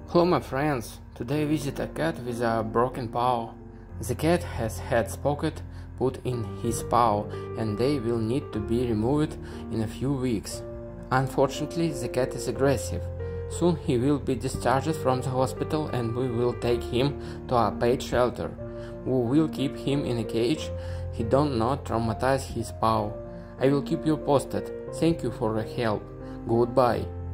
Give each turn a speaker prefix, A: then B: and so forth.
A: Hello my friends, today I visit a cat with a broken paw. The cat has had spocket put in his paw and they will need to be removed in a few weeks. Unfortunately, the cat is aggressive. Soon he will be discharged from the hospital and we will take him to a paid shelter. We will keep him in a cage. He don't not traumatize his paw. I will keep you posted. Thank you for the help. Goodbye.